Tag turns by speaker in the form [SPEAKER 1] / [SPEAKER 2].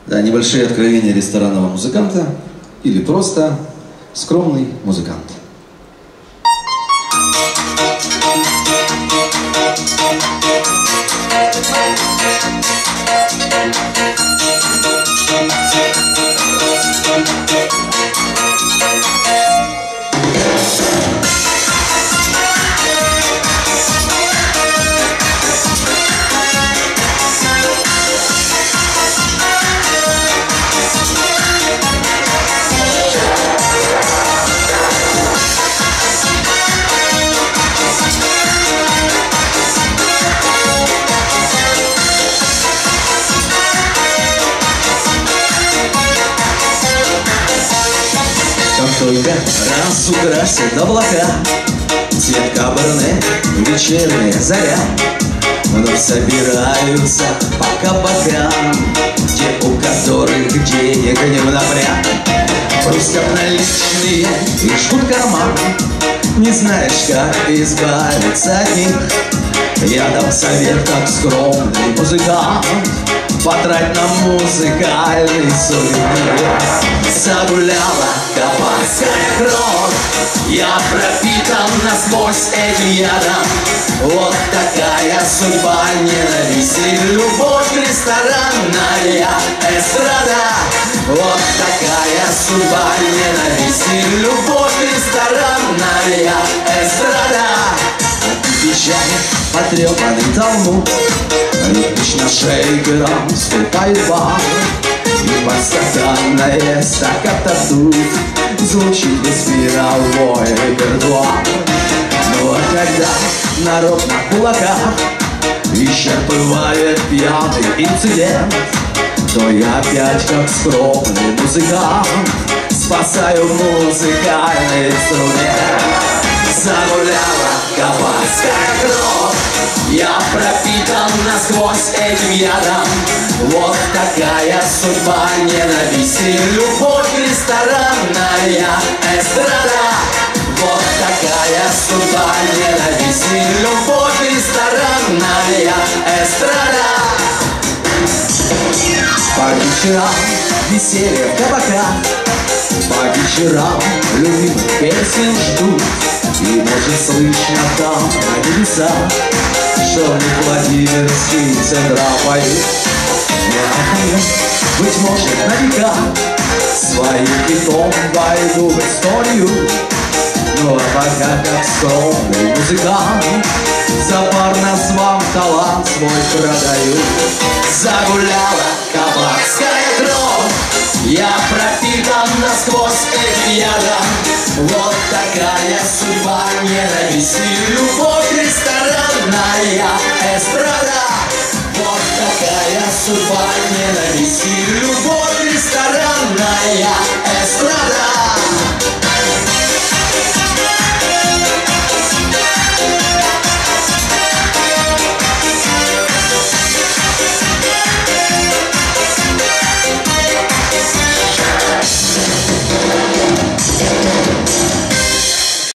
[SPEAKER 1] Да, небольшие откровения ресторанного музыканта или просто скромный музыкант. Только раз украсит облака цвет каберне, вечерняя заря, вновь собираются по кабакам те, у которых денег не в напряг. Хрустят наличные и жгут карман, не знаешь, как избавиться от них. Я дам совет, как скромный музыкант: потрать на музыкальный сувенир. Загуляла кабацкая кровь, я пропитан насквозь этим ядом. Вот такая судьба, ненависть и любовь, ресторанная эстрада. Вот такая судьба, ненависть и любовь, ресторанная эстрада. Печаль, потрепанный талмуд, ритмично шейкером ступает бар. И подстаканная стаката тут звучит без мировой репертуар. Ну а когда народ на кулаках исчерпывает пьяный инцидент, то я опять, как скромный музыкант, спасаю музыкальный инструмент. Загуляла кабацкая кровь, я пропитан насквозь этим ядом. Вот такая судьба, ненависть и любовь, ресторанная эстрада. Вот такая судьба, ненависть и любовь, ресторанная эстрада. По вечерам веселье в кабаках, по вечерам любимых песен ждут. И может слышно там на небесах, что не Владимирский централ поют. Я поет, быть может, на века своим хитом войду в историю. Ну а пока, как скромный музыкант, за парнос вам талант свой продаю. Загуляла кабацкая кровь, я пропитан насквозь этим ядом. Вот такая судьба, ненависть и любовь, ресторанная эстрада. Вот такая судьба, ненависть и любовь.